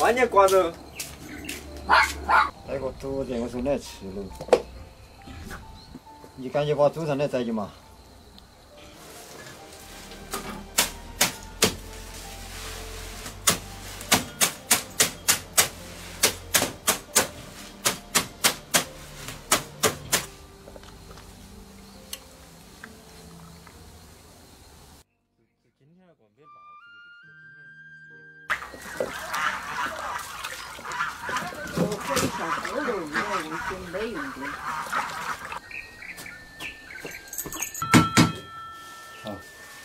完全挂着。 那个煮这个时候来吃了，你赶紧把煮上来再去嘛。 我可以上锅炉，没用水没用的。 好。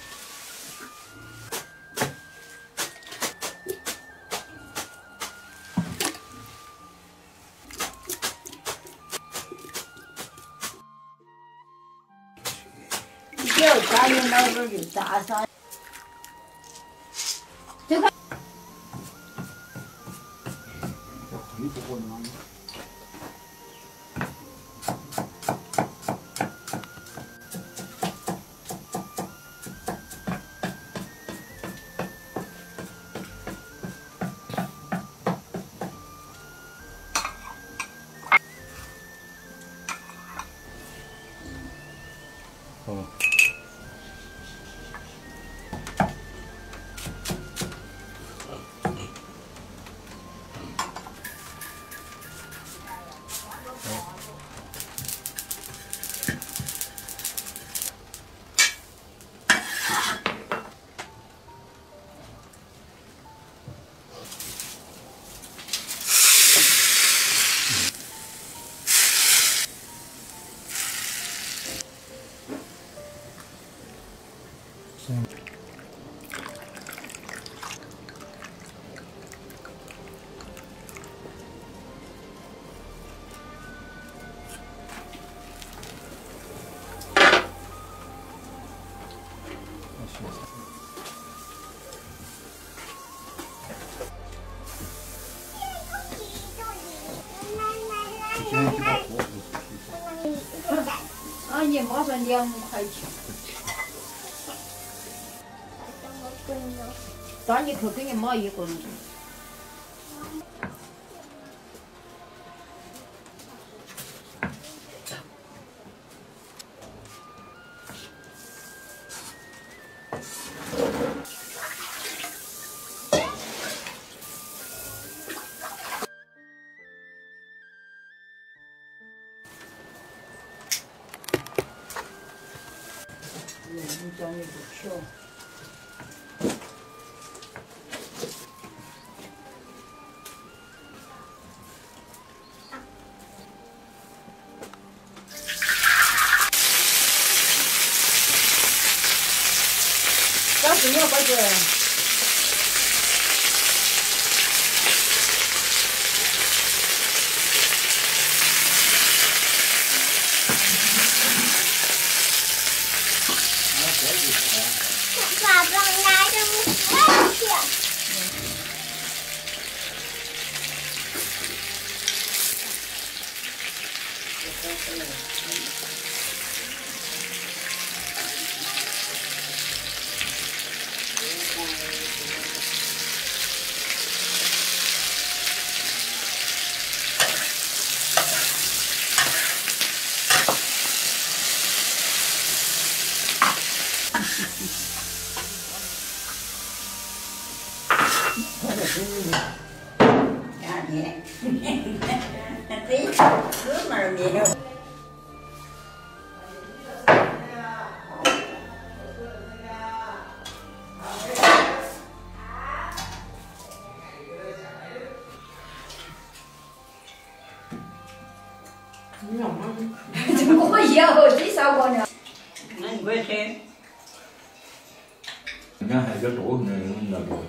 你只要加点老点就炸上。这个。 你不过吗？哦。 啊，你马上2块钱。那你去给你妈1个人。你长得不巧。老师，你要把这。 爸爸拿着我去。 2天，这哥们儿没有。我要这啥锅呢？那你快吃。 人家还有点多，那个。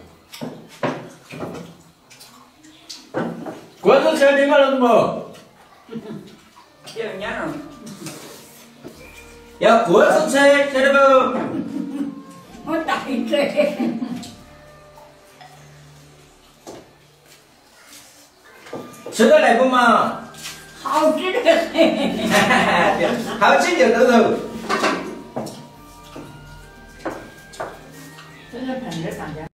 锅子吃的嘛，老子么？ 这样娘了。 要锅子吃，晓得不？ 我带着。 吃得来不嘛？ 好吃的很。 好吃就抖抖。 这是盆子放的。